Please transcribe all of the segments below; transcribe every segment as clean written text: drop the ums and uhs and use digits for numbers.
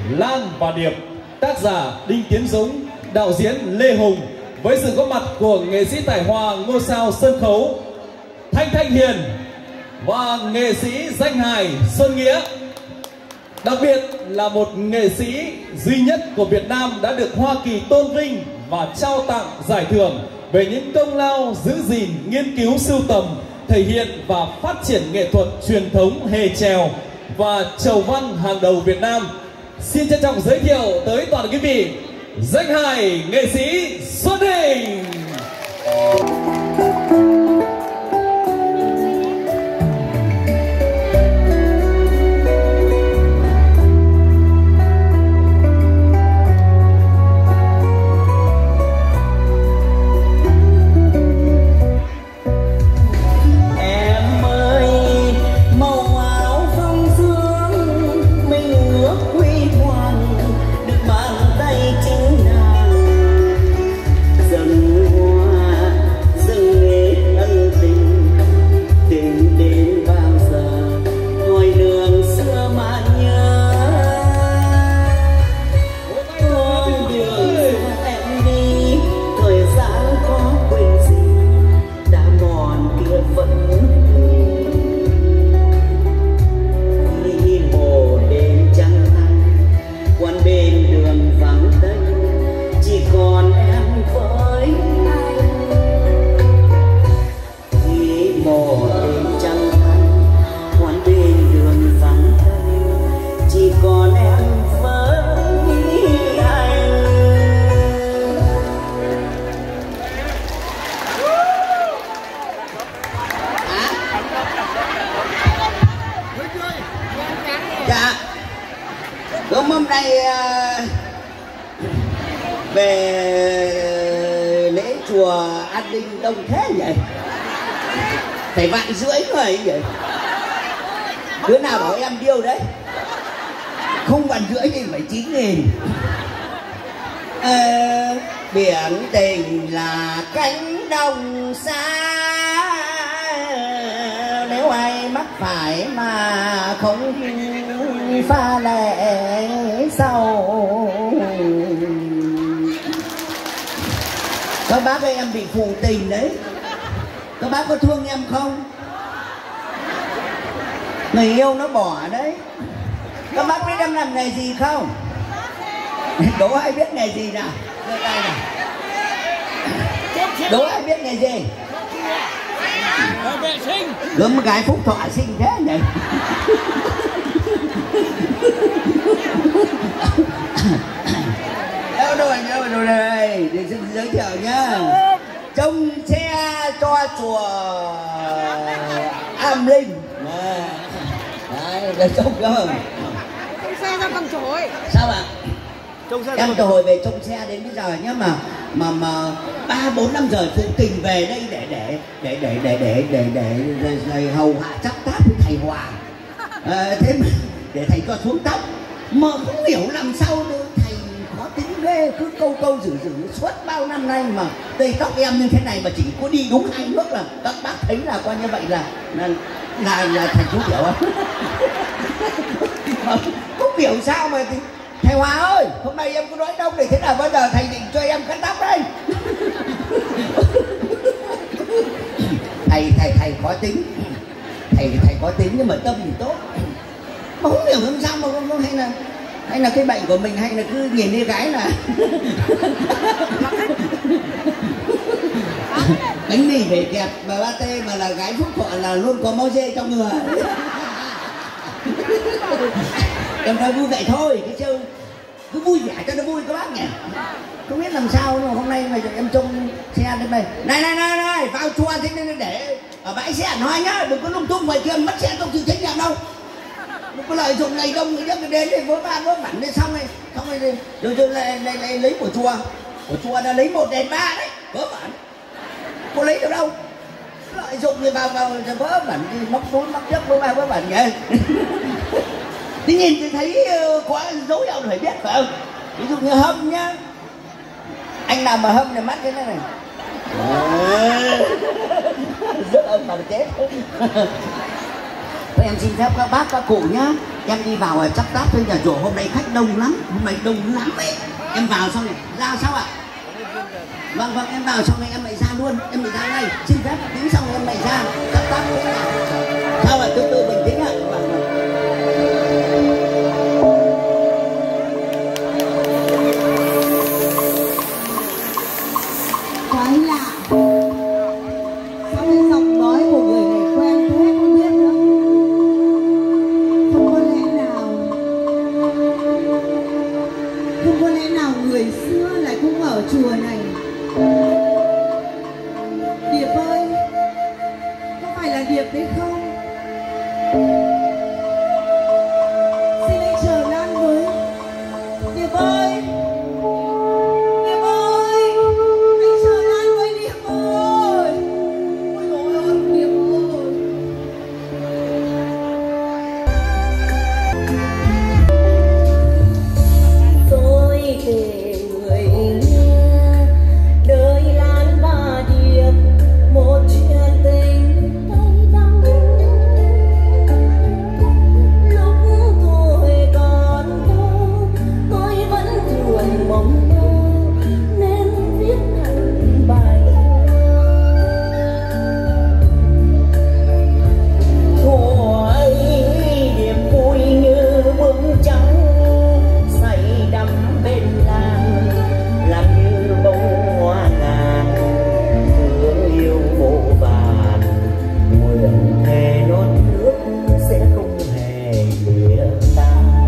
Lan và Điệp, tác giả Đinh Tiến Dũng, đạo diễn Lê Hùng, với sự góp mặt của nghệ sĩ tài hoa ngôi sao sân khấu Thanh Hiền và nghệ sĩ danh hài Xuân Nghĩa. Đặc biệt là một nghệ sĩ duy nhất của Việt Nam đã được Hoa Kỳ tôn vinh và trao tặng giải thưởng về những công lao giữ gìn, nghiên cứu, sưu tầm, thể hiện và phát triển nghệ thuật truyền thống hề trèo và chầu văn hàng đầu Việt Nam. Xin trân trọng giới thiệu tới toàn quý vị danh hài nghệ sĩ Xuân Đình. Hôm nay về lễ chùa An Ninh đông thế vậy? Phải 1,5 vạn người vậy? Đứa nào bảo em điêu đấy? Không 1,5 vạn thì phải 9.000. Biển tình là cánh đồng xa, nếu ai mắc phải mà không pha lệ sau. Các bác ơi, em bị phụ tình đấy. Các bác có thương em không? Người yêu nó bỏ đấy. Các bác biết em làm nghề gì không? Đố ai biết nghề gì nào? Đưa tay nào. Đố ai biết nghề gì? Vệ sinh. Gớm gái Phúc Thọ xinh thế nhỉ? Đâu đây, để xin giới thiệu nhá. Trông xe cho chùa Am Linh. Đấy, để trông không? Trông xe ra cầm chổi. Sao ạ? Em từ hồi về trông xe đến bây giờ nhá, mà 3-4-5 giờ phụ tình về đây để hầu hạ chắp táp với thầy Hòa. Thế mà để thầy cho xuống tóc, mà không hiểu làm sao nữa, thầy khó tính ghê, cứ câu giữ suốt bao năm nay mà tây tóc em như thế này mà chỉ có đi đúng 2 nước là các bác thấy là coi như vậy là thầy chú hiểu không? Không hiểu sao mà thì, thầy Hòa ơi, hôm nay em có nói đông để thế nào bao giờ thầy định cho em cắt tóc đây? Thầy khó tính, thầy khó tính nhưng mà tâm thì tốt. Mà không hiểu làm sao mà không hay là cái bệnh của mình, hay là cứ nhìn đi gái là bánh mì phải kẹp và pate mà là gái Phúc Thọ là luôn có máu dê trong người. Em nói vui vậy thôi, cái chứ cứ vui vẻ cho nó vui các bác nhỉ. Không biết làm sao mà hôm nay mà em trông xe đến đây. Này, vào chùa thế nên để ở bãi xe nói nhá, đừng có lung tung ngoài kia mất xe không chịu trách nhiệm đâu. Đừng có lợi dụng ngày đông người nhất đến thì vớ va vớ vẩn lên xong rồi lại lấy của chùa là lấy 1 đền 3 đấy, vớ vẩn. Cô lấy được đâu? Lợi dụng người vào vớ vẩn thì móc túi móc chất vớ va vớ vẩn vậy. Thì nhìn thì thấy có dấu hiệu phải biết phải không? Ví dụ như hâm nhá, anh nào mà hâm thì mắt cái này rất âm mà chết. Thôi em xin phép các bác các cụ nhá, em đi vào chắp táp với nhà chùa, hôm nay khách đông lắm, hôm nay đông lắm ấy. Em vào xong rồi ra sao ạ? Vâng vâng, em vào xong rồi em lại ra luôn, em lại ra ngay, xin phép tính xong rồi em lại ra chắp táp với nhà. Sao ạ? Từ từ bình tĩnh ạ. Vâng, vâng. Quái lạ. Sao cái giọng nói của người này quen thế không biết nữa. Không có lẽ nào người xưa lại cũng ở chùa này. Điệp ơi, có phải là Điệp đấy không? Xin hãy chờ Lan với. Điệp ơi, Điệp ơi, hãy chờ Lan với Điệp ơi. Ôi dồi ôi, Điệp ơi. Tôi kể người nghe đời Lan và Điệp một chuyện tình tay đắng. Lúc tôi còn thơ tôi vẫn thường mong mơ nên viết thành bài thơ. Ấy Điệp vui như bướm trắng say đắm bên Lan như bông hoa ngàn thương yêu vô vàn, nguyện thề non nước sẽ không hề lìa tan.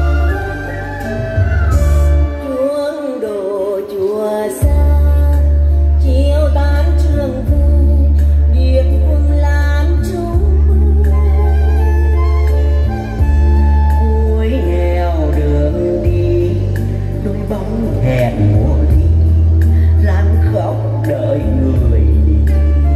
Chuông đổ chùa xa chiều tan trường về, Điệp cùng Lan chung cuối nẻo đường đi, đôi bóng hẹn mùa thi, Lan khóc đợi người đi.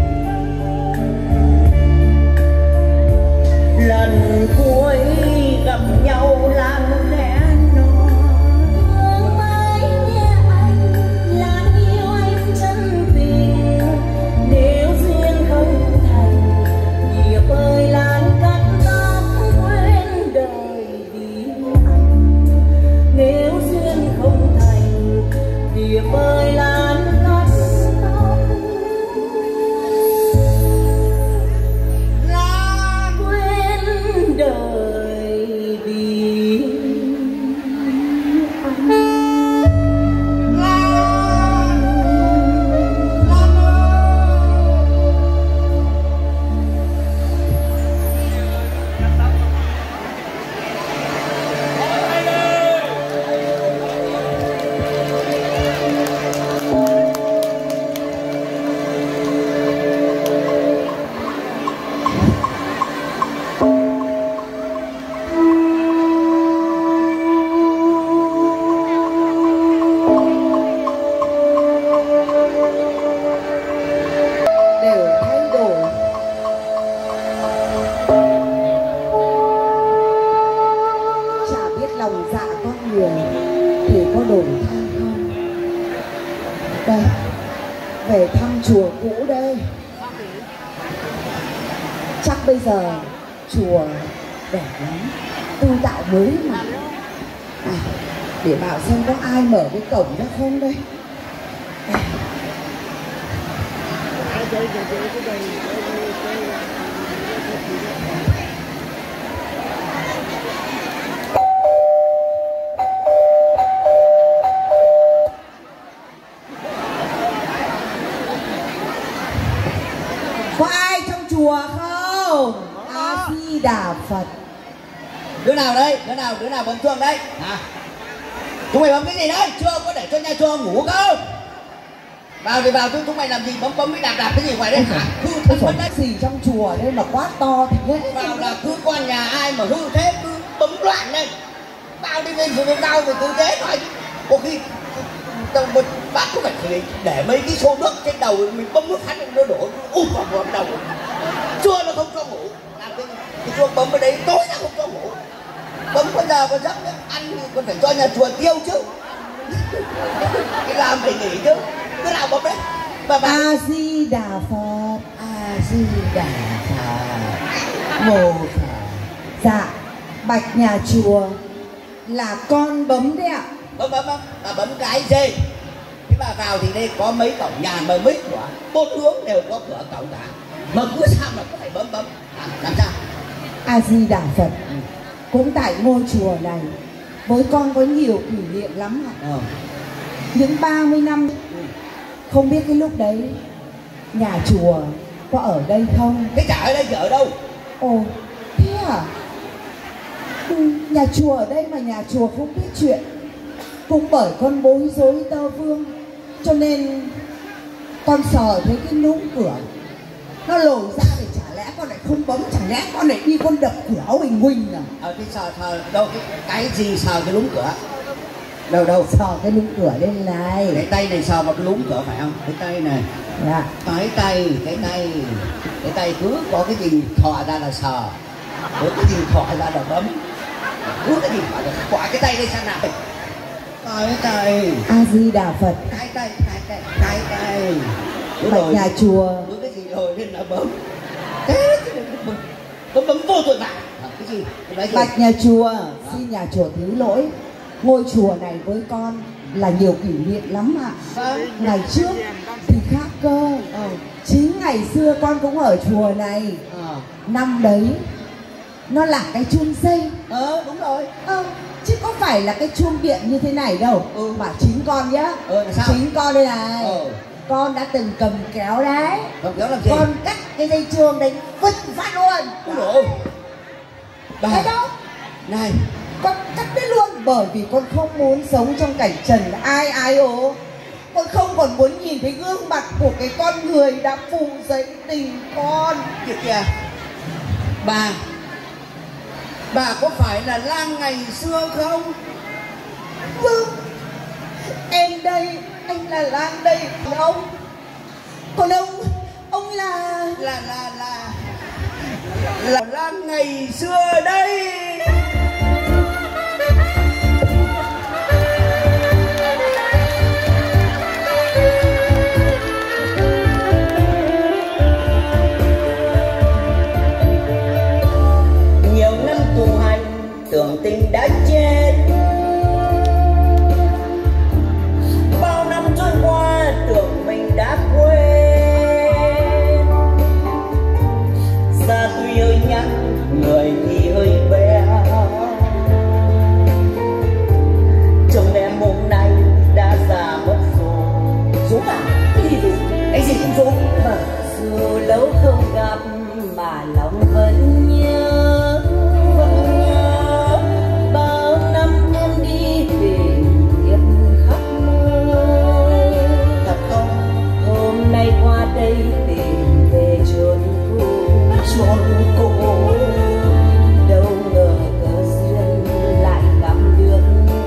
Lần cuối gặp nhau Lan khẽ nói thương mãi nhé anh, Lan yêu anh chân tình. Nếu duyên không thành, Điệp ơi Lan cắt tóc quên đời vì anh. Nếu duyên không thành, Điệp ơi Lan cắt tóc quên đời vì Đều thay đổi. Chả biết lòng dạ con người thì có đổi thay không. Đây, về thăm chùa cũ đây. Chắc bây giờ chùa đẹp lắm, tu tạo mới mà. Để bảo xem có ai mở cái cổng ra không đây. Có ai trong chùa không? A Di Đà Phật. Đứa nào đây? Đứa nào bấm chuông đây? À, chúng mày bấm cái gì đấy? Chưa có để cho nhà chùa ngủ không? Vào thì vào, chúng mày làm gì bấm với đạp cái gì ngoài đây hả? Hư thân mất đấy. Gì trong chùa đây mà quá to thế? Vào là cứ quan nhà ai mà hư thế cứ bấm loạn đây. Vào đi lên rồi cao rồi cứ thế thôi. Có khi bác có phải để mấy cái xô nước trên đầu mình bấm nước hắn nó đổ vào đầu. Chua nó không cho ngủ. Làm cái chuông bấm ở đấy tối nó không cho ngủ. Bấm có giờ có giấc ăn thì còn phải cho nhà chùa tiêu chứ. Cái làm phải nghỉ chứ. Cái nào bấm đấy? A Di Đà Phật. A Di Đà Phật. Mô Phật. Dạ, Bạch nhà chùa là con bấm đấy ạ. Bấm bà bấm cái gì? Thế bà vào thì đây có mấy cổng nhà mà mấy cửa, 4 hướng đều có cửa cổng cả. Mà cứ sao mà cứ phải bấm làm sao? A Di Đà Phật. Cũng tại ngôi chùa này với con có nhiều kỷ niệm lắm ạ. Những 30 năm không biết cái lúc đấy nhà chùa có ở đây không? Thế chả ở đây thì ở đâu? Ồ, thế à? Nhà chùa ở đây mà nhà chùa không biết chuyện. Cũng bởi con bối rối tơ vương, cho nên con sờ thấy cái núm cửa nó lồi ra, để chả lẽ con lại không bấm, chẳng lẽ con lại đi con đập cửa Bình Huynh à? Cái sờ đâu, cái gì sờ cái núm cửa? Đâu sờ cái núm cửa lên này. Cái tay này sờ vào cái núm cửa phải không? Cái tay này. Dạ. Cái tay cứ có cái gì thò ra là sờ, có cái gì thò ra là bấm, cứ cái gì thò ra quả cái tay đây sang nào? Cái tay. A Di Đà Phật. Cái tay. Bạch nhà chùa. Cứ cái gì rồi nên là bấm. Thế bấm vô tội vạ. Cái gì? Bạch nhà chùa, xin nhà chùa thứ lỗi. Ngôi chùa này với con là nhiều kỷ niệm lắm ạ. Ngày trước thì khác cơ. Chính ngày xưa con cũng ở chùa này. Năm đấy nó là cái chuông dây. Đúng rồi. Chứ có phải là cái chuông điện như thế này đâu. Mà chính con nhá. Chính con đây này. Con đã từng cầm kéo đấy. Cầm kéo làm gì? Con cắt cái dây chuông đấy vứt phát luôn. Ủa? Thấy đâu? Này, con cắt đấy luôn bởi vì con không muốn sống trong cảnh trần ai ố. Con không còn muốn nhìn thấy gương mặt của cái con người đã phụ dậy tình con. Kìa, bà có phải là Lan ngày xưa không? Vâng, em đây, anh là Lan đây. Còn ông là Lan ngày xưa đây. Nhiều năm tu hành tưởng tình đã chết, bao năm trôi qua tưởng mình đã quên. Xa tuy hơi nhắn, người thì hơi béo. Chồng em hôm nay đã già mất rồi. Dũng à? Cái gì Dũng? Cái gì cũng Dũng. Dù lâu không gặp mà lòng vẫn nhớ. Bao năm em đi tìm tiếp khắp nơi. Thật không? Hôm nay qua đây tìm về chốn cũ. Đâu ngờ cơ duyên lại gặp được.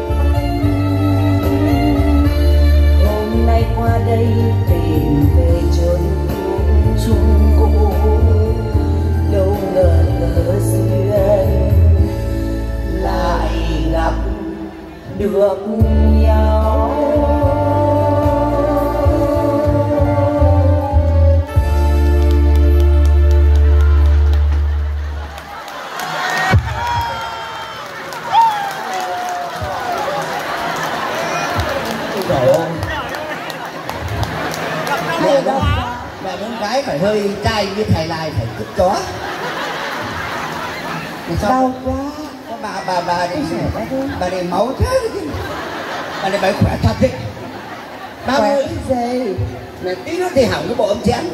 Hôm nay qua đây tìm về chốn cũ. Đâu ngờ cơ duyên lại gặp được nhau. Trời ơi. Mẹ muốn gái phải hơi trai như thầy Lai phải cứt chó. Đau quá. Bà này máu thế. Bà này khỏe thật đấy. Khỏe cái gì? Mẹ tí nữa thì hỏng cái bộ âm chén.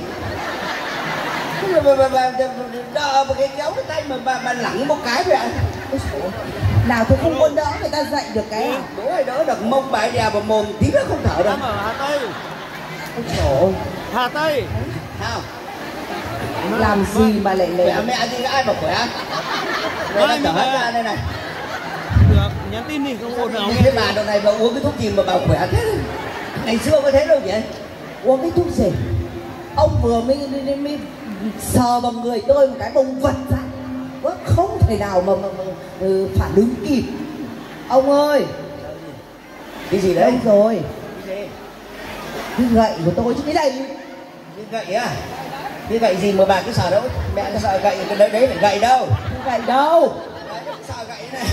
Bà đỡ một cái kéo cái tay mà bà lẳng một cái vậy. Nào tôi không có đỡ người ta dậy được cái à? Bố ai đỡ được mông bà đè vào mồm tí nữa không thở đâu. Hà Tây. Ôi trời ơi. Hà Tây. Sao? Làm gì mà lại Mẹ gì ai mà khỏe? Đây nó chở hết ra đây này. Được, nhắn tin đi không ổn nào. Thế bà đợt này bà uống cái thuốc gì mà bà khỏe thế? Ngày xưa có thế đâu vậy? uống cái thuốc gì? Ông vừa mới sờ vào người tôi một cái bông vật ra, không thể nào mà phản ứng kịp. Ông ơi, Cái gì đấy? đâu rồi? Cái gậy của tôi chứ cái đây. Cái gậy à? Cái gậy gì mà bà cứ sờ đâu? Mẹ cứ sợ gậy cái đấy phải gậy đâu? Cái gậy đâu? Sợ gậy này.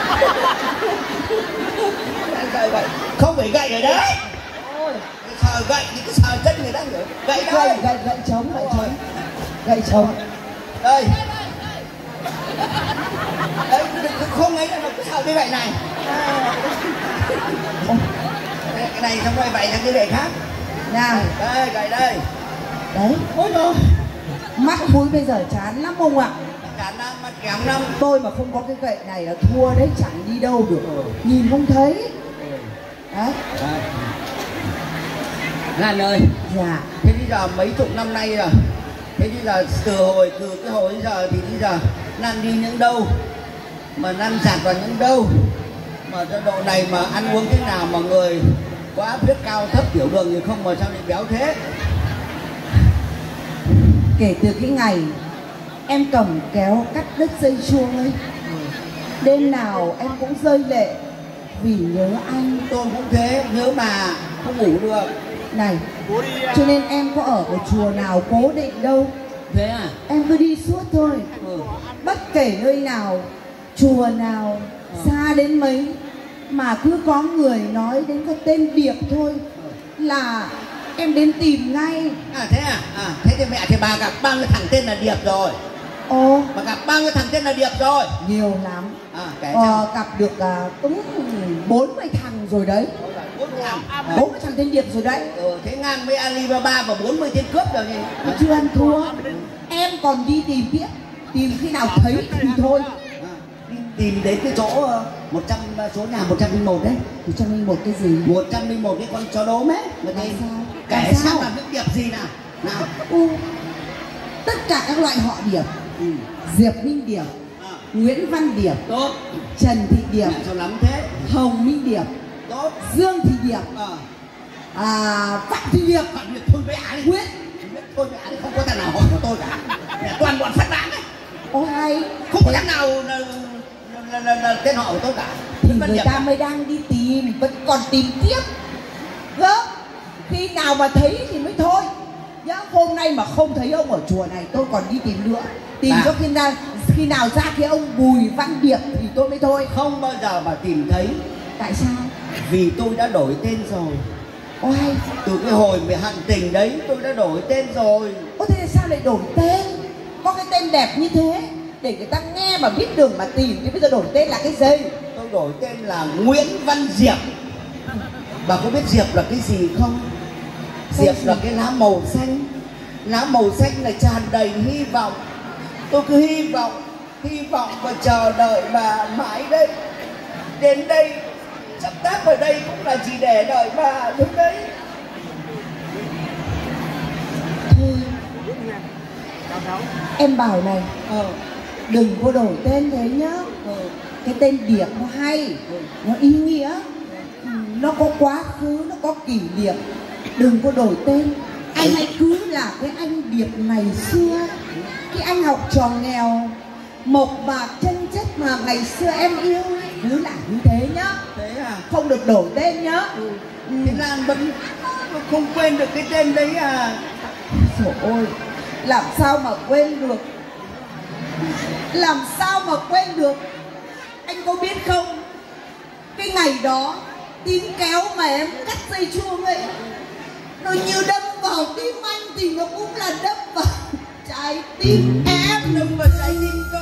Gậy vậy. Không phải gậy ở đấy. Sờ gậy thì cứ sờ chân người ta nữa. Gậy đây. Gậy trống. Gậy trống. Đây. Đấy, không ấy là nó cứ sờ cái gậy này. Cái này xong rồi vậy sang cái gậy khác. Nào. Đây, gậy đây. Đấy. Ôi trời. Mắt mũi bây giờ chán lắm ông ạ. Chán lắm, mắt kém lắm. Tôi mà không có cái gậy này là thua đấy, chẳng đi đâu được. Nhìn không thấy. Đấy. Lan ơi. Dạ. Thế bây giờ mấy chục năm nay rồi. Thế bây giờ từ cái hồi đến giờ thì bây giờ Lan đi những đâu, mà Lan sạt vào những đâu, mà cho độ này mà ăn uống thế nào mà người có áp huyết cao thấp tiểu đường thì không mà sao lại béo thế? Kể từ cái ngày em cầm kéo cắt đứt dây chuông ấy, đêm nào em cũng rơi lệ vì nhớ anh. Tôi cũng thế, nhớ bà không ngủ được. Này, cho nên em có ở một chùa nào cố định đâu. Thế à? Em cứ đi suốt thôi. Bất kể nơi nào, chùa nào, xa đến mấy, mà cứ có người nói đến cái tên Điệp thôi là em đến tìm ngay. À thế à? Thế thì mẹ thì bà gặp bao nhiêu thằng tên là Điệp rồi? Ồ. Bà gặp bao nhiêu thằng tên là Điệp rồi? Nhiều lắm. Gặp được đúng 40 thằng rồi đấy. 40 thằng tên Điệp rồi đấy. Thế ngang với Alibaba và 40 tên cướp rồi nhỉ? Chưa ăn thua. Em còn đi tìm tiếp. Tìm khi nào thấy thì thôi. Tìm đến cái chỗ 100 số nhà 101 đấy. 101 cái gì? 101 cái con chó đốm ấy. Mà sao? Kể sao làm những Điệp gì nào? Tất cả các loại họ Điệp. Diệp Minh Điệp, Nguyễn Văn Điệp, tốt. Trần Thị Điệp, sao lắm thế? Hồng Minh Điệp, tốt. Dương Thị Điệp, Phạm Thị Điệp. Phạm Điệp thôi với ả đi. Nguyễn thôi với ả đi, không có thằng nào hỏi của tôi cả. Toàn bọn phát bán đấy. Ô hay. Không có thằng nào là tên họ của tôi cả. Thì người ta mới đang đi tìm, vẫn còn tìm tiếp. Gớm. Khi nào mà thấy thì mới thôi. Nhá, hôm nay mà không thấy ông ở chùa này tôi còn đi tìm nữa. Tìm cho khi nào ra cái ông Bùi Văn Điệp thì tôi mới thôi. Không bao giờ mà tìm thấy. Tại sao? Vì tôi đã đổi tên rồi. Ôi, từ cái hồi về hận tình đấy tôi đã đổi tên rồi. Ôi thế sao lại đổi tên? Có cái tên đẹp như thế để người ta nghe mà biết đường mà tìm. Chứ bây giờ đổi tên là cái gì? Tôi đổi tên là Nguyễn Văn Diệp. Bà có biết Diệp là cái gì không? Diệp là cái lá màu xanh. Lá màu xanh là tràn đầy hy vọng. Tôi cứ hy vọng và chờ đợi bà mãi đây. Đến đây chấp tác ở đây cũng là chỉ để đợi bà thôi đấy. Thôi em bảo này, đừng có đổi tên thế nhá. Cái tên Điệp nó hay, nó ý nghĩa, nó có quá khứ, nó có kỷ niệm. Đừng có đổi tên. Anh hãy cứ là cái anh Điệp ngày xưa, cái anh học trò nghèo mộc mạc chân chất mà ngày xưa em yêu ấy. Cứ là như thế nhá. Thế à? Không được đổi tên nhá. Thế Lan vẫn không quên được cái tên đấy à? Trời ơi, làm sao mà quên được? Làm sao mà quên được? Anh có biết không, cái ngày đó tiếng kéo mà em cắt dây chuông ấy, nó như đâm vào tim anh thì nó cũng là đâm vào trái tim em. Đâm vào trái tim tôi.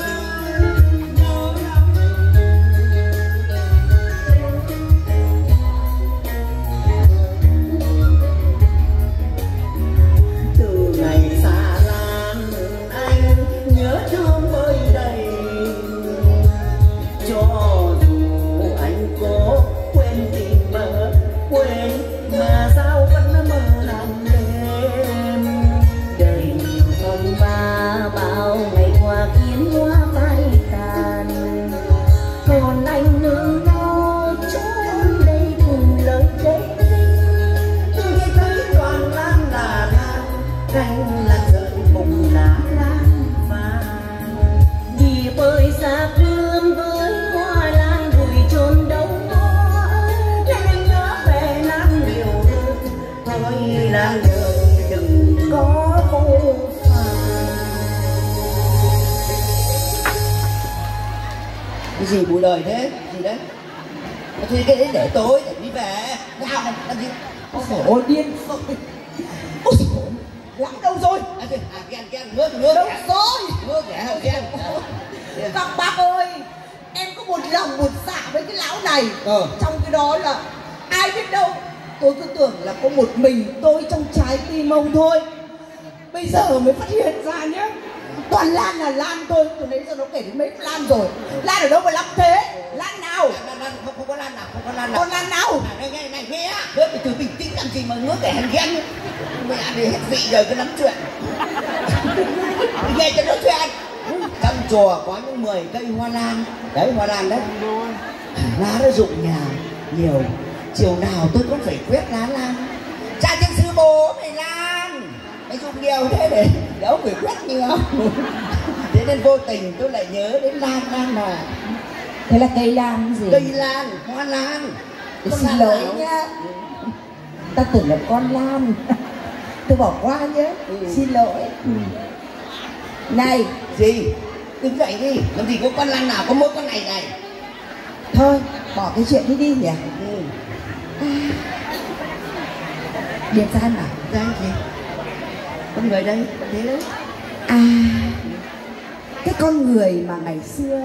Cái gì bù đời thế? Gì đấy? Thì cái đấy để tối để đi về. Nào này, làm gì? Ôi điên rồi. Ôi dồi, Lãng đâu rồi? Ghen, đâu rồi? ngước kìa, ghen. Các bác ơi, em có một lòng một dạ với cái lão này. Trong cái đó là ai biết đâu, tôi cứ tưởng là có một mình tôi trong trái tim ông thôi. Bây giờ mới phát hiện ra nhá, toàn Lan là Lan thôi. Từ nãy giờ nó kể đến mấy Lan rồi. Lan ở đâu mà lắm thế? Lan nào? Không có Lan nào, không có Lan nào. Con Lan nào? Này nghe, bớt từ bình tĩnh làm gì mà ngước kẻ hèn ghen. Mẹ đi hết vị rồi cứ lắm chuyện. Nghe cho nó chuyện. Trong chùa có những 10 cây hoa lan. Đấy, hoa lan đấy. Lá nó rụng nhà nhiều. Chiều nào tôi cũng phải quét lá lan. Cha trên sư bố mày lan. Mày rụng nhiều thế để đâu phải quét nhiều. Thế nên vô tình tôi lại nhớ đến lan mà. Thế là cây lan gì? Cây lan, hoa lan. Xin lỗi nhá. Ta tưởng là con lan. Tôi bỏ qua nhé. Xin lỗi. Này. Gì? Đứng dậy đi. Làm gì có con lan nào, có mỗi con này này. Thôi, bỏ cái chuyện đi đi nhỉ. Điệp Gian à? Gian gì? Con người đây, thế đấy. À, cái con người mà ngày xưa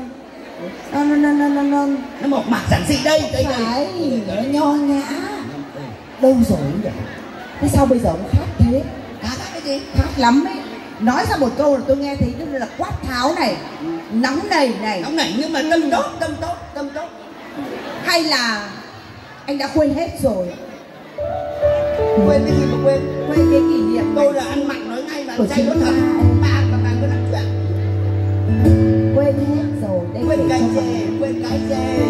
nó mộc mạc giản dị đây. Phải, nó nho nhã. Đâu rồi nhỉ? Thế sao bây giờ nó khác thế? Khác cái gì? Khác lắm ấy. Nói ra một câu là tôi nghe thấy tức là quát tháo này, nóng nảy này. Nóng nảy nhưng mà tâm tốt. Hay là anh đã quên hết rồi? Quên cái gì mà quên? Quên cái kỷ niệm. Tôi là ăn mặn nói ngay mà ăn chay nói thật. Bà cứ nói chuyện. Quên hết rồi. Đây Quên cái gì?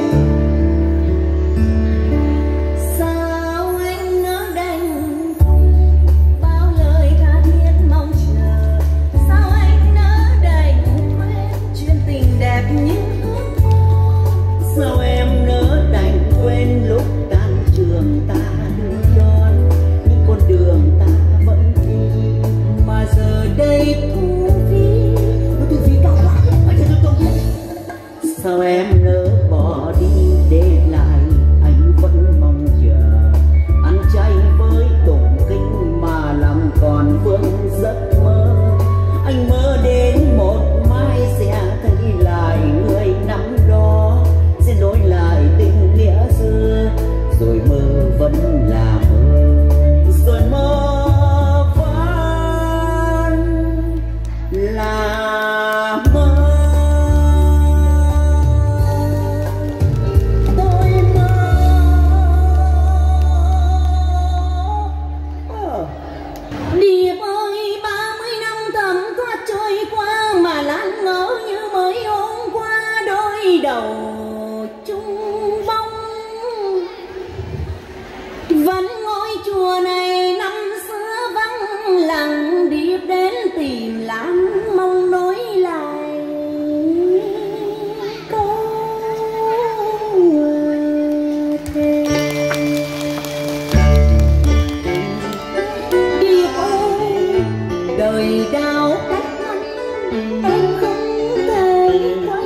Sao anh nỡ đành bao lời tha thiết mong chờ? Sao anh nỡ đành quên chuyện tình đẹp như ước mơ? Sao em nỡ đành quên lúc tan trường ta đưa đón, những con đường ta vẫn đi mà giờ đây thu phí cả quá. Sao em nỡ bỏ đi để lại anh vẫn mong chờ, ăn chay với tụng kinh mà lòng còn vương giấc mơ. Anh mơ đến một mai sẽ thấy lại người năm đó, sẽ nối lại tình nghĩa xưa, rồi mơ vẫn là mơ, rồi mơ vẫn là mơ. Điệp ơi, 30 năm thầm thoát trôi qua mà Lan ngỡ như mới hôm qua, đôi đầu chung bóng. Vẫn ngôi chùa này năm xưa vắng lặng, Điệp đến tìm Lan mong nối lại câu thề. Đời đau cách anh, em không thể quay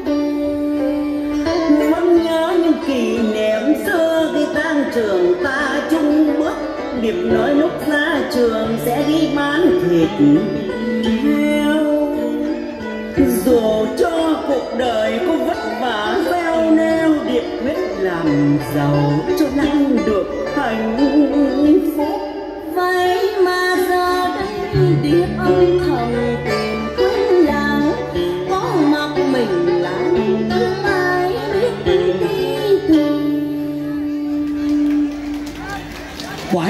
về. Vẫn nhớ những kỷ niệm xưa khi tan trường ta chung bước, Điệp nói lúc ra trường sẽ đi bán thịt heo. Dù cho cuộc đời có vất vả gieo neo, Điệp quyết làm giàu cho Lan được hạnh phúc. Vậy mà giờ đây Điệp âm thầm tìm quên lãng, có mặc mình lãng tương ai biết đi tìm. Bỏ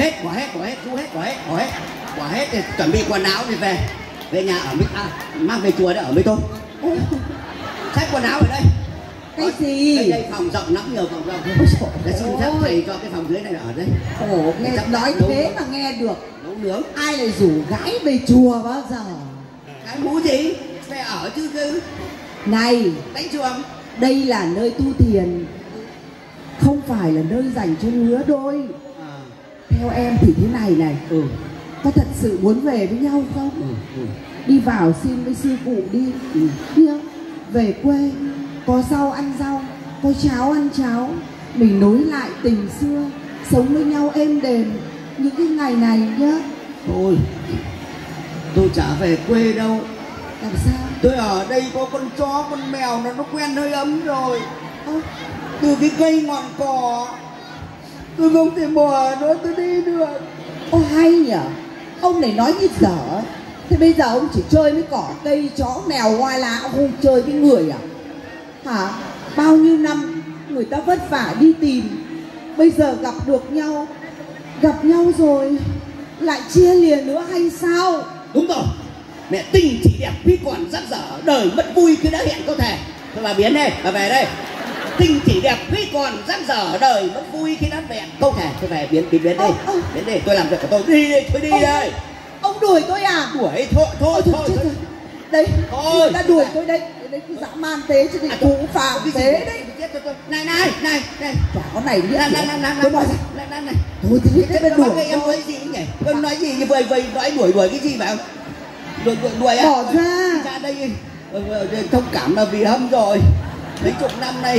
hết thì chuẩn bị quần áo thì về nhà ở với mang về chùa để ở với tôi. Xách quần áo ở đây. Cái gì? Đây phòng rộng lắm, nhiều phòng rộng. Để xin phép thầy cho cái phòng dưới này ở đây. Ồ, nghe nói thế mà nghe được. Nấu nướng. Ai lại rủ gái về chùa bao giờ? Cái mũ gì? Về ở chứ cứ. Này, Đánh chuồng. đây là nơi tu thiền, không phải là nơi dành cho lứa đôi. Theo em thì thế này này. Có thật sự muốn về với nhau không? Đi vào xin với sư phụ đi. Đi không? Về quê có rau ăn rau, có cháo ăn cháo. Mình nối lại tình xưa, sống với nhau êm đềm những cái ngày này nhá. Thôi, tôi chả về quê đâu. Làm sao? Tôi ở đây có con chó, con mèo nó quen hơi ấm rồi. Từ cái cây ngọn cỏ tôi không thể bò nữa, tôi đi được. Ô hay nhở, ông này nói như dở. Thế bây giờ ông chỉ chơi với cỏ cây chó mèo ngoài lá, ông không chơi với người à? Hả? Bao nhiêu năm người ta vất vả đi tìm, bây giờ gặp được nhau, gặp nhau rồi lại chia liền nữa hay sao? Đúng rồi, mẹ tình chỉ đẹp khi còn dắt dở, đời mất vui khi đã hẹn có thể. Thôi bà biến đây, bà về đây. Tình chỉ đẹp khi còn dắt dở, đời mất vui khi đã hẹn câu thể. Tôi về biến đây, biến đây, tôi làm việc của tôi. Đi đây, tôi đi đây. Ông đuổi tôi à? Đuổi thôi. Đây, thôi, người ta đuổi tôi đây. Đây cứ dã man thế chứ thì cũng phạm thế đấy. Này Chả có này biết này. tôi nói này. Thôi thì biết cái đuổi em nói gì nhỉ? Em nói gì như vậy nói đuổi cái gì mà đuổi à? Bỏ ra đây thông cảm là vì Hâm rồi. Mấy chục năm nay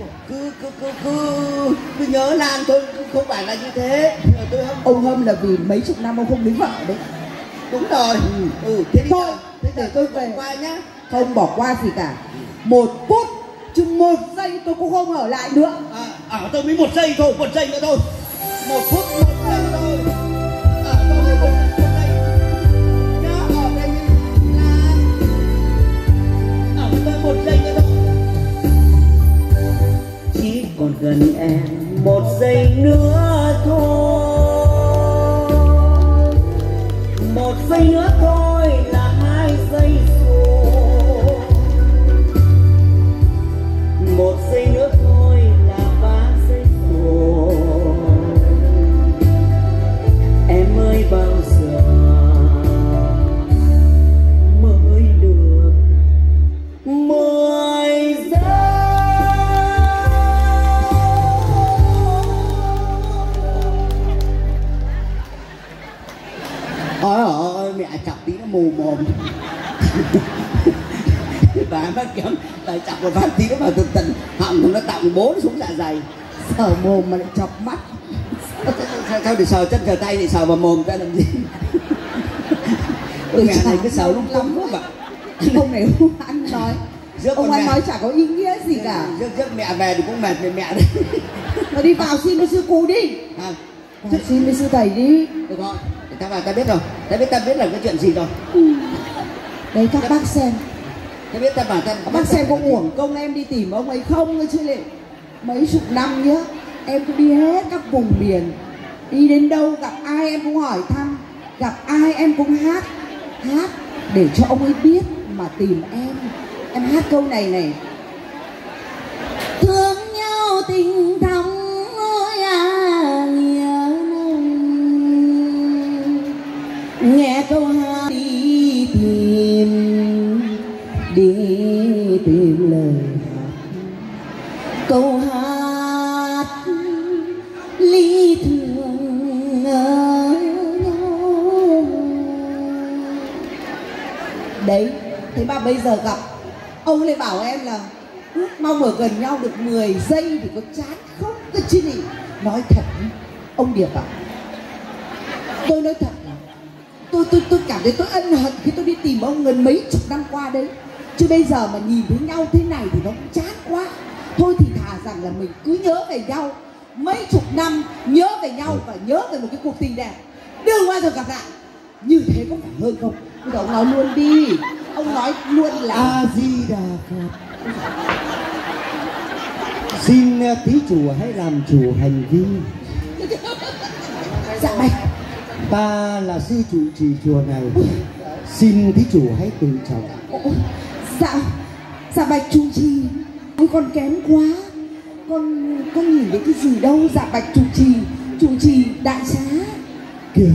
cứ nhớ Lan thôi, không phải là như thế. Tôi Hâm. Ông Hâm là vì mấy chục năm ông không lấy vợ đấy. Đúng rồi. Thế đi thôi, thế để tôi về qua nhá. Không bỏ qua gì cả. 1 phút, chừng 1 giây tôi cũng không ở lại nữa. Ở tôi mới 1 giây thôi, 1 giây nữa thôi. 1 phút, 1 giây thôi. Ở tôi mới 1 giây. Nhớ ở đây là ở tôi 1 giây nữa thôi. Chỉ còn gần em 1 giây nữa thôi, 1 giây nữa thôi là 2 giây rồi, 1 giây nữa thôi là 3 giây rồi. Em ơi bao giờ mới được 10 giây? Ôi mẹ chọc tí nó mù mồm. Bà em bắt kém lại chọc một phát tí nó vào tình họng nó tạo 4 xuống dạ dày. Sờ mồm mà lại chọc mắt. Sao để sờ chân sờ tay thì sờ vào mồm ta làm gì? Mẹ này cứ sờ lung tung quá vậy. Ông này không ăn nói. Ông ăn nói chả có ý nghĩa gì cả. Rước mẹ về thì cũng mệt về mẹ đấy. Nó đi vào xin với sư cụ đi. Vào xin với sư thầy đi. Được rồi, ta biết rồi. Ta biết là cái chuyện gì rồi. Đấy các bác xem. Ta biết ta bảo ta. Các bác xem có uổng công em đi tìm ông ấy không chứ lệ. Mấy chục năm nhá, em cứ đi hết các vùng miền. Đi đến đâu gặp ai em cũng hỏi thăm, gặp ai em cũng hát để cho ông ấy biết mà tìm em. Em hát câu này này. Thương nhau tình thắm ôi nhớ nồng, nghe câu hát đi tìm lời hát, câu hát ly thương nhau. Đấy, thế mà bây giờ gặp ông lại bảo em là ước mong ở gần nhau được 10 giây thì có chán không cơ chứ gì. Nói thật ông Điệp ạ, tôi nói thật là tôi cảm thấy tôi ân hận khi tôi đi tìm ông gần mấy chục năm qua đấy. Chứ bây giờ mà nhìn thấy nhau thế này thì nó cũng chán quá. Thôi thì thà rằng là mình cứ nhớ về nhau mấy chục năm, nhớ về nhau và nhớ về một cái cuộc tình đẹp, đừng bao giờ gặp lại. Như thế có phải hơn không? Bây giờ ông nói luôn đi. Ông nói luôn là A Di Đà Phật. Xin thí chủ hãy làm chủ hành vi. dạ bạch. Ta là sư trụ trì chùa này. Xin thí chủ hãy tự trọng. Dạ bạch trụ trì, con kém quá. Con nhìn thấy cái gì đâu. Dạ bạch trụ trì đại xá. Kìa,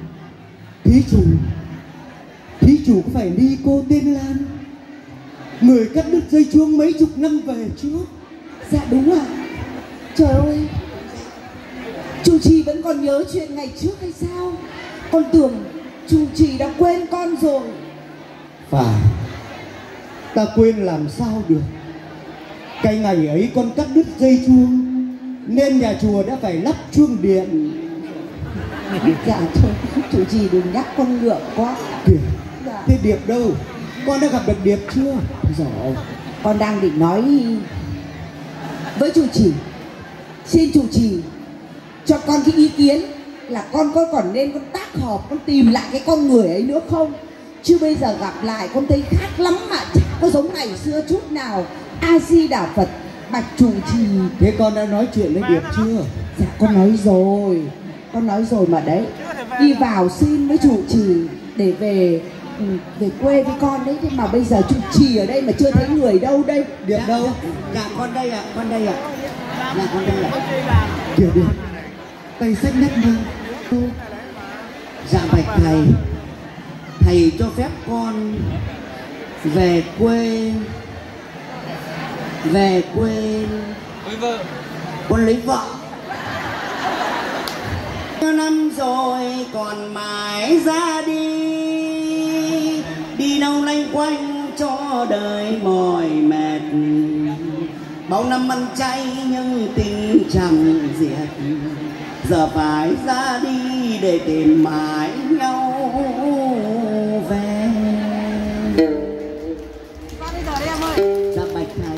thí chủ có phải ni cô tên Lan, người cắt đứt dây chuông mấy chục năm về trước? Dạ đúng ạ. Trời ơi, trụ trì vẫn còn nhớ chuyện ngày trước hay sao? Con tưởng trụ trì đã quên con rồi. Phải, ta quên làm sao được. Cái ngày ấy con cắt đứt dây chuông nên nhà chùa đã phải lắp chuông điện. Dạ thôi, chủ trì đừng nhắc con ngượng quá. Kìa, Dạ. thế Điệp đâu? Con đã gặp được Điệp chưa? Rồi, con đang định nói với chủ trì. Xin chủ trì cho con cái ý kiến là con còn nên con tác hợp, con tìm lại cái con người ấy nữa không? Chứ bây giờ gặp lại con thấy khác lắm mà chẳng có giống ngày xưa chút nào. A Di Đà Phật, bạch chủ trì. Thế con đã nói chuyện với Điệp chưa? Dạ con nói rồi mà đấy. Đi vào xin với chủ trì để về quê với con đấy. Thế mà bây giờ chủ trì ở đây mà chưa thấy người đâu đây. Điệp đâu? Dạ con đây ạ, con đây ạ. Dạ con đây ạ. Kìa Điệp, tay xách nách đâu? Dạ bạch thầy, thầy cho phép con về quê. Con lấy vợ. Năm rồi còn mãi ra đi, đi đâu lanh quanh cho đời mỏi mệt. Bao năm ăn chay nhưng tình chẳng diệt, giờ phải ra đi để tìm mãi nhau về. Dạ bạch thầy,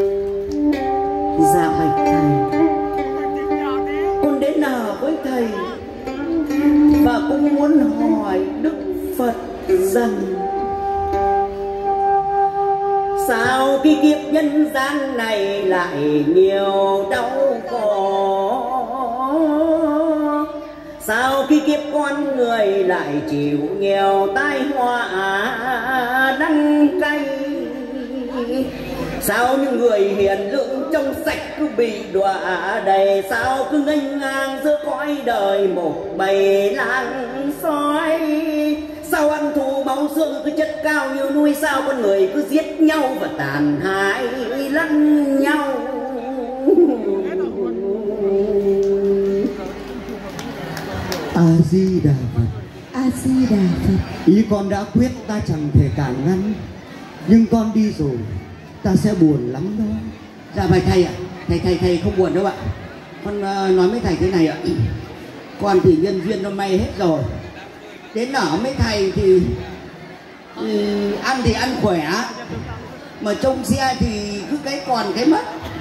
dạ bạch thầy, con đến ở với thầy và cũng muốn hỏi Đức Phật rằng sao cái kiếp nhân gian này lại nhiều đau khổ, sao cái kiếp con người lại chịu nhiều tai họa đắng cay, sao những người hiền lương trong sạch cứ bị đọa đầy, sao cứ nghênh ngang giữa cõi đời một bầy lang sói, sao ăn thù máu xương cứ chất cao như núi, sao con người cứ giết nhau và tàn hại lẫn nhau. A Di Đà Phật. A Di Đà Phật. Ý con đã quyết, ta chẳng thể cản ngăn, nhưng con đi rồi ta sẽ buồn lắm đó. Dạ bạch thầy ạ. Thầy không buồn đâu ạ. Con nói với thầy thế này ạ. Con thì nhân duyên nó may hết rồi, đến ở mấy thầy thì ăn thì ăn khỏe, mà trông xe thì cứ cái còn cái mất,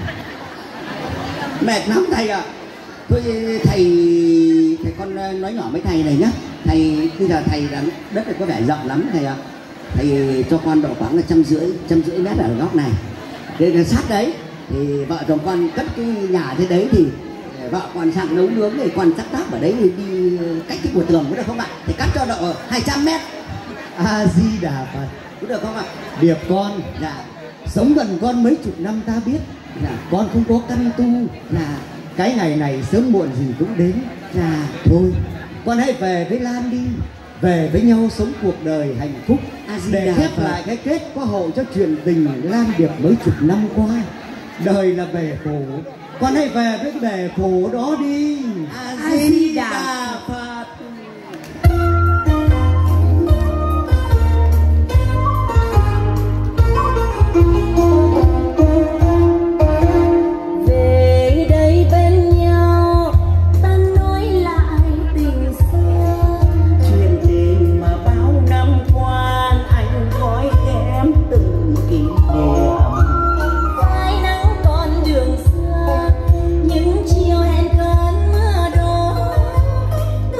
mệt lắm thầy ạ. Thôi thầy con nói nhỏ với thầy này nhá. Thầy bây giờ thầy đã đất này có vẻ rộng lắm thầy ạ. Thầy cho con độ khoảng là 150 mét ở góc này, đây là sát đấy. Thì vợ chồng con cất cái nhà thế đấy, thì vợ con sang nấu nướng thì con chắc táp ở đấy, thì đi cách cái của tường có được không ạ? Thì cắt cho độ 200 mét. A Di Đà Phật. Có được không ạ? Điệp con, dạ, sống gần con mấy chục năm ta biết, dạ, con không có căn tu, dạ, cái ngày này sớm muộn gì cũng đến, dạ, thôi con hãy về với Lan đi, về với nhau sống cuộc đời hạnh phúc để khép lại cái kết có hậu cho chuyện tình Lan Điệp mấy chục năm qua. Đời là bể khổ, con hãy về với bể khổ đó đi. A Di Đà Phật. Về đây bên nhau ta nói lại tình xưa, chuyện tình mà bao năm qua anh gói ghém từng kỷ niệm. phai nắng con đường xưa, những chiều hẹn cơn mưa đổ,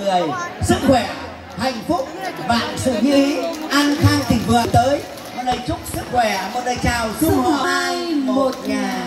người sức khỏe, hạnh phúc, vạn sự như ý, an khang thịnh vượng tới. Một lời chúc sức khỏe, một lời chào sum họp hai một nhà.